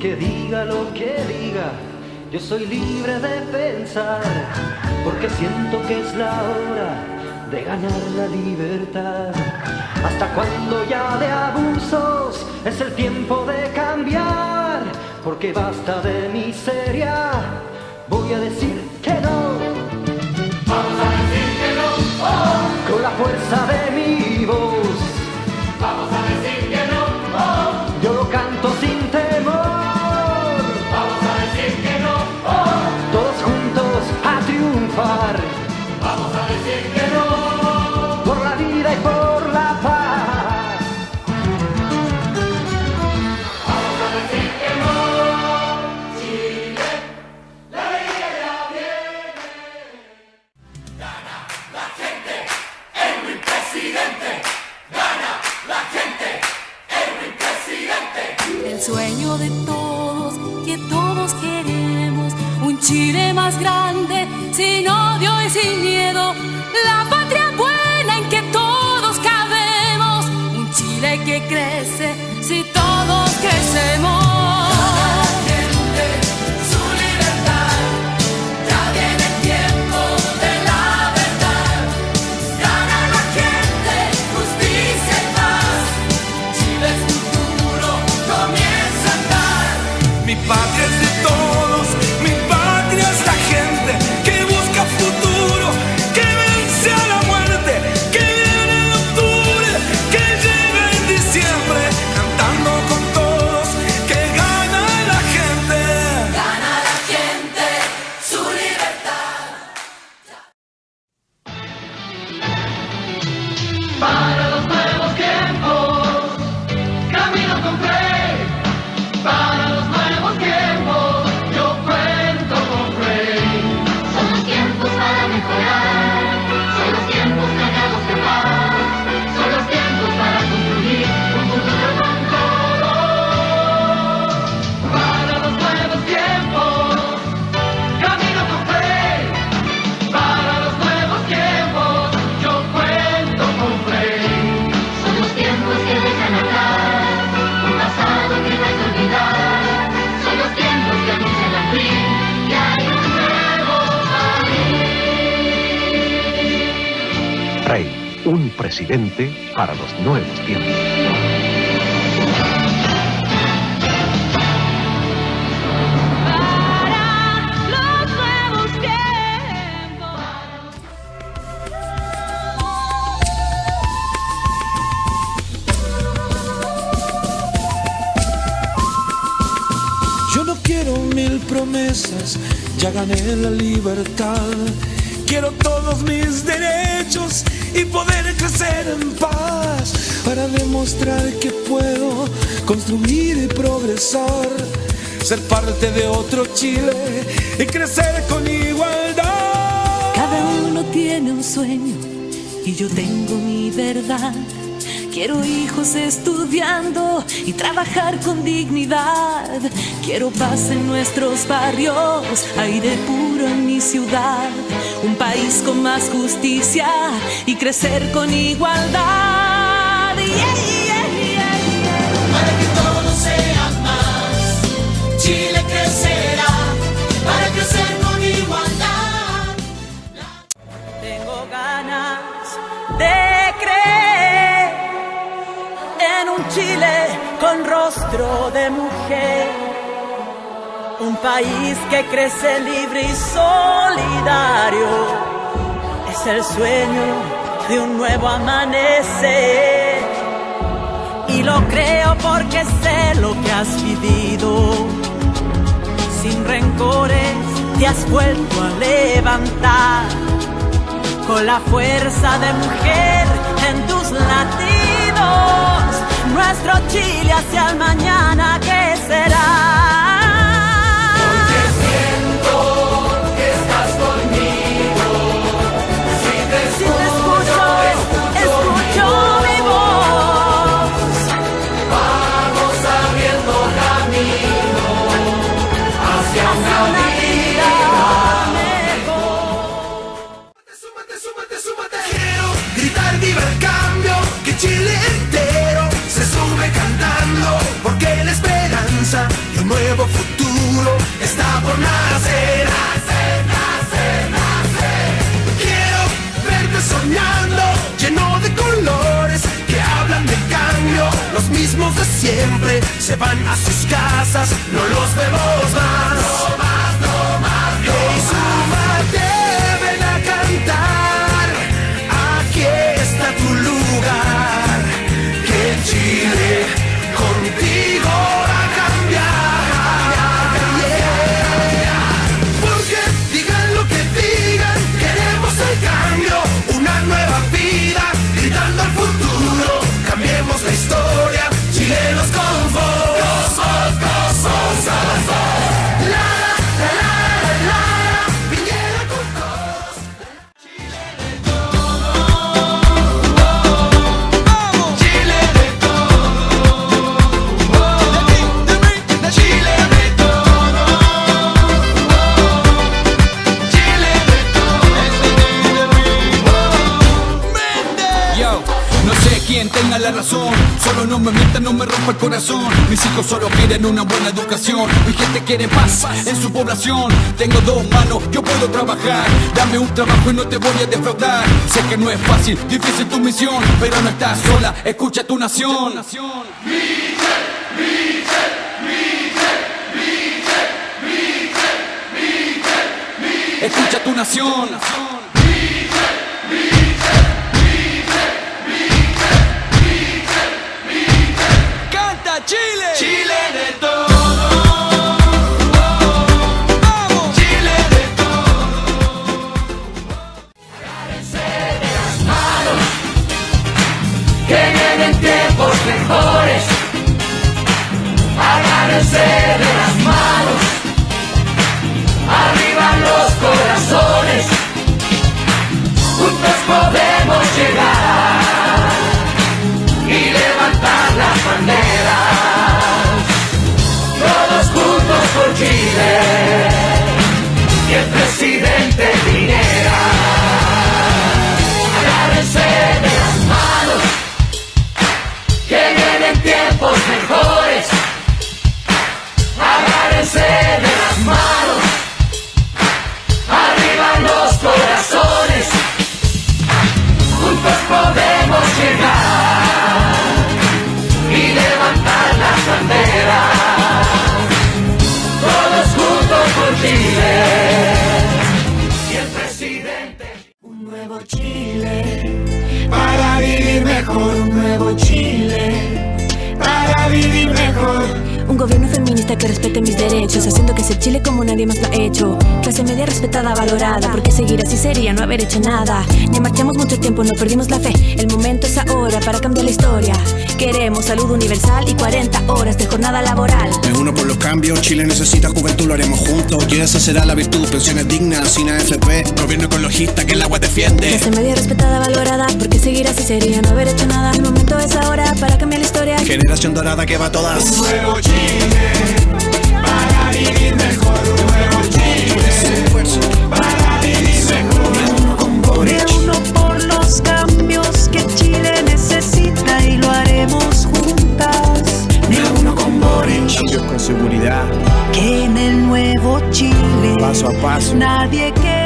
Porque diga lo que diga, yo soy libre de pensar, porque siento que es la hora de ganar la libertad. ¿Hasta cuando ya de abusos? Es el tiempo de cambiar, porque basta de miseria. Voy a decir que no. Vamos a decir que no. Oh. Con la fuerza de mi voz. Vamos a decir que no. Oh. Yo lo canto sin temor. Vamos a decir que no. Oh. Todos juntos a triunfar. Vamos a decir que no. Por la vida y por la paz. Vamos a decir que no. Chile, la vida ya viene. Gana la gente, Erwin presidente. Gana la gente, Erwin presidente. El sueño de todos, que todos queremos, un Chile más grande, sin odio y sin miedo, la patria buena en que todos cabemos, un Chile que crece si todos crecemos. Mi patria es de todos, mi patria es la gente que busca futuro, que vence a la muerte, que viene en octubre, que llega en diciembre, cantando con todos, que gana la gente. Gana la gente su libertad. Para los nuevos tiempos, camino con fe. Para los nuevos tiempos, yo cuento con Frey. Son los tiempos para mejorar, son los tiempos cargados de paz, son los tiempos para construir un futuro con todos. Para los nuevos tiempos, camino con Frey. Para los nuevos tiempos, yo cuento con Frey. Son los tiempos que dejan atrás un pasado que no hay que olvidar, son los tiempos que anuncian al fin que hay un nuevo país. Frey, un presidente para los nuevos tiempos. Para los nuevos tiempos. Yo no quiero 1000 promesas, ya gané la libertad. Quiero todos mis derechos y poder crecer en paz para demostrar que puedo construir y progresar, ser parte de otro Chile y crecer con igualdad. Cada uno tiene un sueño y yo tengo mi verdad. Quiero hijos estudiando y trabajar con dignidad. Quiero paz en nuestros barrios, aire puro en mi ciudad. Un país con más justicia y crecer con igualdad. Para que todo sea más, Chile crecerá, para crecer con igualdad. Tengo ganas de creer en un Chile con rostro de mujer, un país que crece libre y solidario. Es el sueño de un nuevo amanecer y lo creo porque sé lo que has vivido. Sin rencores te has vuelto a levantar con la fuerza de mujer en tus latidos. Nuestro Chile hacia el mañana que será. Porque siento que estás conmigo. Si te escucho mi voz. Vamos abriendo camino hacia una vida mejor. Súmate, súmate, súmate. Quiero gritar viva el cambio, que Chile entero se sube cantando, porque la esperanza de un nuevo se van a sus casas, no los vemos más. No más, no más, no hey, súmate, ven a cantar. Aquí está tu lugar, que en Chile contigo va a cambiar. Porque digan lo que digan, queremos el cambio, una nueva vida, gritando al futuro. Cambiemos la historia, chilenos con voz. Tenga la razón, solo no me mientan, no me rompa el corazón. Mis hijos solo quieren una buena educación, mi gente quiere paz en su población. Tengo dos manos, yo puedo trabajar, dame un trabajo y no te voy a defraudar. Sé que no es fácil, difícil tu misión, pero no estás sola, escucha tu nación. Escucha tu nación. Chile, Chile de todo. Vamos, Chile de todo. Agárrense de las manos, que vienen tiempos mejores. Agárrense de las manos, arriba los corazones. Juntos podemos llegar y levantar las banderas. Todos juntos por Chile, y el presidente Piñera. Agárrense de las manos, que vienen tiempos mejores. Agárrense de las manos, arriba los corazones. Juntos podemos llegar y levantar las banderas. Todos juntos por Chile y el presidente. Un nuevo Chile para vivir mejor. Un nuevo Chile para vivir mejor. Un gobierno feminista que respete mis derechos, haciendo que sea Chile como nadie más lo ha hecho. Clase media respetada, valorada, porque seguir así sería no haber hecho nada. Ya marchamos mucho tiempo, no perdimos la fe. El momento es ahora para cambiar la historia. Queremos salud universal y 40 horas de jornada laboral. Me uno por los cambios, Chile necesita juventud, lo haremos juntos. Y esa será la virtud, pensiones dignas, sin AFP, gobierno ecologista que el agua defiende. Clase media respetada, valorada, porque seguir así sería no haber hecho nada. El momento es ahora para cambiar la historia. Generación dorada que va a todas. Un nuevo Chile para vivir mejor. Un nuevo Chile para vivir mejor. Me uno por los cambios que Chile necesita y lo haremos juntas. Me uno con Boric. Cambios con seguridad, Que en el nuevo Chile paso a paso. nadie quiere